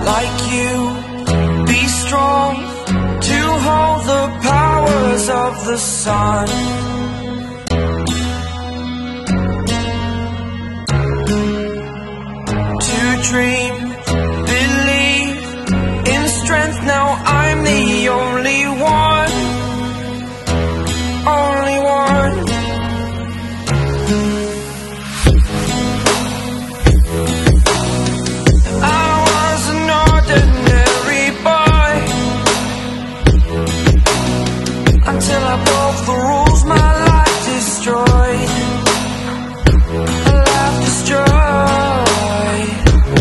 like you. Be strong to hold the powers of the sun. To dream, believe in strength. Now I'm the only one. Only one. I was an ordinary boy until I broke the rules. My life destroyed. A life destroyed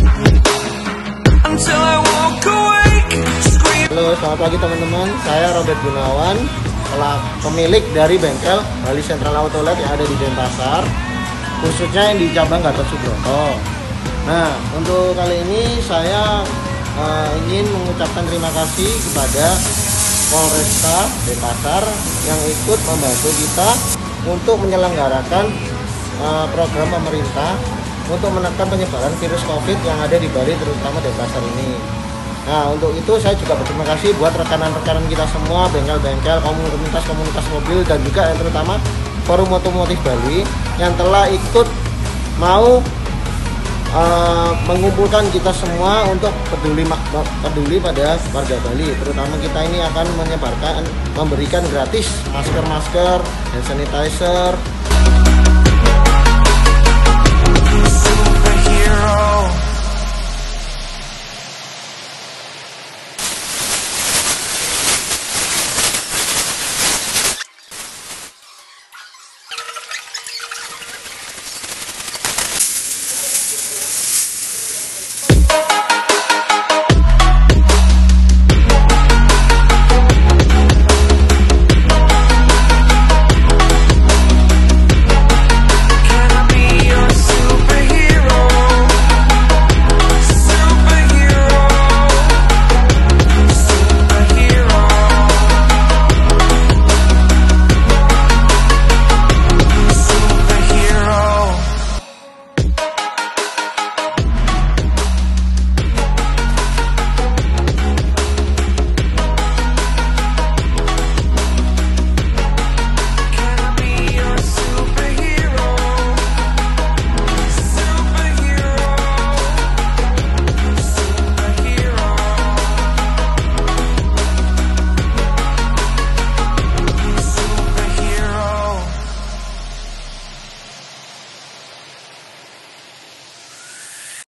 until I walk awake. Halo, selamat pagi teman-teman. Saya Robert Gunawan, pemilik dari bengkel Bali Central Autolight yang ada di Denpasar, khususnya yang di cabang Gatot Subroto. Nah, untuk kali ini saya ingin mengucapkan terima kasih kepada Polresta Denpasar yang ikut membantu kita untuk menyelenggarakan program pemerintah untuk menekan penyebaran virus COVID yang ada di Bali, terutama Denpasar ini. Nah, untuk itu saya juga berterima kasih buat rekan-rekan kita semua, bengkel-bengkel, komunitas mobil, dan juga yang terutama Forum Otomotif Bali yang telah ikut mau mengumpulkan kita semua untuk peduli pada warga Bali. Terutama kita ini akan memberikan gratis masker, hand sanitizer,